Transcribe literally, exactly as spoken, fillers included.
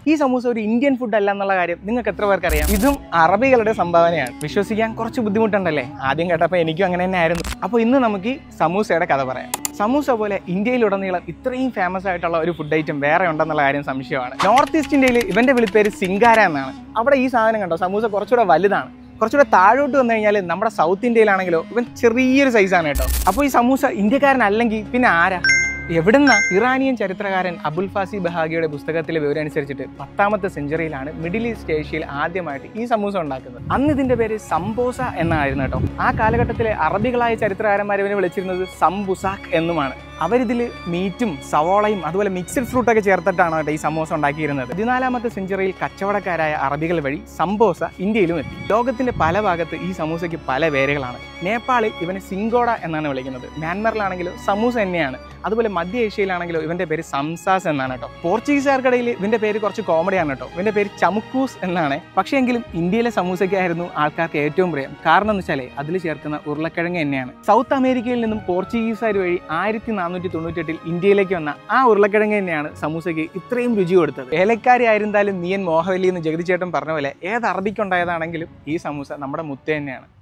ഈ സമൂസ ഒരു Indian food അല്ല എന്നുള്ള കാര്യം നിങ്ങൾക്ക് എത്ര പേർക്ക് അറിയാം? ഇതും അറബികളുടെ സംഭാവനയാണ്. വിശ്വസിക്കാൻ കുറച്ച് ബുദ്ധിമുട്ടുണ്ടല്ലേ? ആദ്യം കേട്ടപ്പോൾ എനിക്കും അങ്ങനെ തന്നെ ആയിരുന്നു. അപ്പോൾ ഇന്ന് നമുക്ക് ഈ സമൂസയുടെ കഥ പറയാം. സമൂസ പോലെ ഇന്ത്യയിലുടനീളം ഇത്രയും ഫേമസ് ആയിട്ടുള്ള ഒരു ഫുഡ് ഐറ്റം വേറെ ഉണ്ടെന്നുള്ള കാര്യം സംശയമാണ്. നോർത്ത് ഈസ്റ്റ് ഇന്ത്യയിൽ ഇവന്റെ വിളിപ്പേര് സിംഗാര എന്നാണ്. അവിടെ ഈ സാധനം കണ്ടോ, സമൂസ കുറച്ചുകൂടെ വലുതാണ്. കുറച്ചുകൂടെ താഴോട്ട് വന്നു കഴിഞ്ഞാൽ നമ്മുടെ സൗത്ത് ഇന്ത്യയിലാണെങ്കിലോ ഇവൻ ചെറിയൊരു സൈസാണ് കേട്ടോ. അപ്പോൾ ഈ സമൂസ ഇന്ത്യക്കാരനല്ലെങ്കിൽ പിന്നെ ആരാ? എവിടുന്ന? ഇറാനിയൻ ചരിത്രകാരൻ അബുൽ ഫാസി ബഹാഗിയുടെ പുസ്തകത്തിലെ വിവരം അനുസരിച്ചിട്ട് പത്താമത്തെ സെഞ്ചുറിയിലാണ് മിഡിൽ ഈസ്റ്റ് ഏഷ്യയിൽ ആദ്യമായിട്ട് ഈ സമൂസ ഉണ്ടാക്കുന്നത്. അന്ന് ഇതിന്റെ പേര് സംബോസ എന്നായിരുന്നു കേട്ടോ. ആ കാലഘട്ടത്തിലെ അറബികളായ ചരിത്രകാരന്മാർ ഇവനെ വിളിച്ചിരുന്നത് സംബുസാക്ക് എന്നുമാണ്. അവരിതിൽ മീറ്റും സവോളയും അതുപോലെ മിക്സഡ് ഫ്രൂട്ടൊക്കെ ചേർത്തിട്ടാണ് കേട്ടോ ഈ സമൂസ ഉണ്ടാക്കിയിരുന്നത്. പതിനാലാമത്തെ സെഞ്ചുറിയിൽ കച്ചവടക്കാരായ അറബികൾ വഴി സംബോസ ഇന്ത്യയിലും എത്തി. ലോകത്തിന്റെ പല ഭാഗത്ത് ഈ സമൂസയ്ക്ക് പല പേരുകളാണ്. നേപ്പാളിൽ ഇവനെ സിംഗോഡ എന്നാണ് വിളിക്കുന്നത്. മ്യാൻമറിലാണെങ്കിലോ സമൂസ തന്നെയാണ്. അതുപോലെ മധ്യ ഏഷ്യയിലാണെങ്കിലോ ഇവന്റെ പേര് സംസാസ് എന്നാണ് കേട്ടോ. പോർച്ചുഗീസുകാർക്കിടയിൽ ഇവന്റെ പേര് കുറച്ച് കോമഡിയാണ് കേട്ടോ. ഇവന്റെ പേര് ചമുക്കൂസ് എന്നാണ്. പക്ഷേ എങ്കിലും ഇന്ത്യയിലെ സമൂസയ്ക്കായിരുന്നു ആൾക്കാർക്ക് ഏറ്റവും പ്രിയം. കാരണം എന്ന് വെച്ചാൽ അതിൽ ചേർക്കുന്ന ഉരുളക്കിഴങ്ങ് തന്നെയാണ്. സൗത്ത് അമേരിക്കയിൽ നിന്നും പോർച്ചുഗീസുകാർ വഴി ആയിരത്തി നാനൂറ്റി തൊണ്ണൂറ്റെട്ടിൽ ഇന്ത്യയിലേക്ക് വന്ന ആ ഉരുളക്കിഴങ്ങ് തന്നെയാണ് സമൂസയ്ക്ക് ഇത്രയും രുചി കൊടുത്തത്. ഏലക്കാരി ആയിരുന്നാലും നീയൻ മോഹവല്ലി എന്ന് ജഗതി ചേട്ടൻ പറഞ്ഞ പോലെ ഏത് അറബിക്കുണ്ടായതാണെങ്കിലും ഈ സമൂസ നമ്മുടെ മുത്ത തന്നെയാണ്.